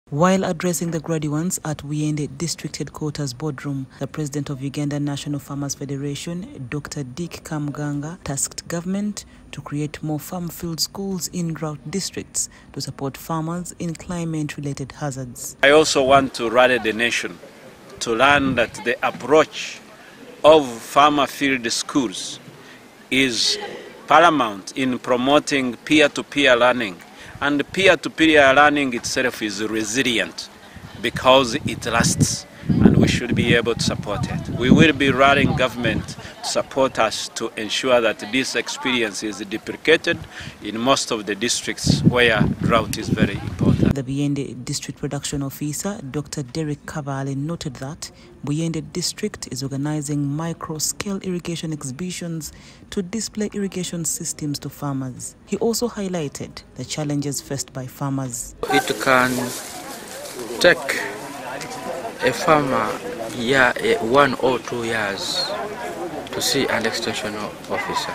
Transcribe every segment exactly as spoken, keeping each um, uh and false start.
While addressing the graduates at Buyende District Headquarters Boardroom, the President of Uganda National Farmers Federation, Doctor Dick Kamuganga, tasked government to create more farm field schools in drought districts to support farmers in climate-related hazards. I also want to rally the nation to learn that the approach of farmer field schools is paramount in promoting peer-to-peer learning. And peer-to-peer learning itself is resilient because it lasts, and we should be able to support it. We will be rallying government to support us to ensure that this experience is duplicated in most of the districts where drought is very important. The Buyende District Production Officer, Doctor Derek Kavale, noted that Buyende District is organizing micro-scale irrigation exhibitions to display irrigation systems to farmers. He also highlighted the challenges faced by farmers. It can take a farmer year, one or two years to see an extension officer.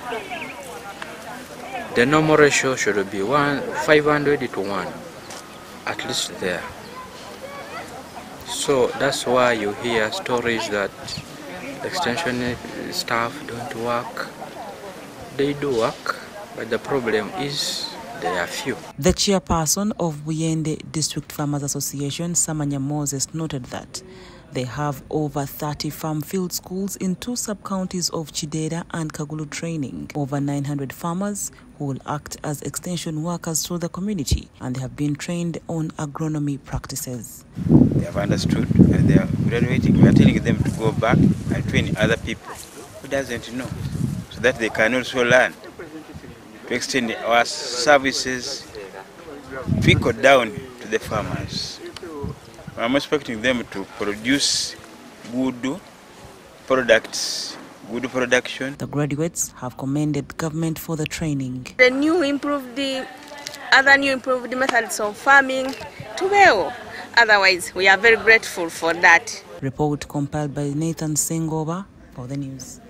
The normal ratio should be one, five hundred to one, at least there. So that's why you hear stories that extension staff don't work. They do work, but the problem is they are few. The chairperson of Buyende District Farmers Association, Samanya Moses, noted that they have over thirty farm field schools in two sub-counties of Chidera and Kagulu training over nine hundred farmers who will act as extension workers through the community, and they have been trained on agronomy practices. They have understood and they are graduating. We are telling them to go back and train other people who doesn't know, so that they can also learn to extend our services, trickle down to the farmers. I'm expecting them to produce good products, good production. The graduates have commended government for the training. The new improved, the other new improved methods of farming to well. Otherwise, we are very grateful for that. Report compiled by Nathan Sengoba for the news.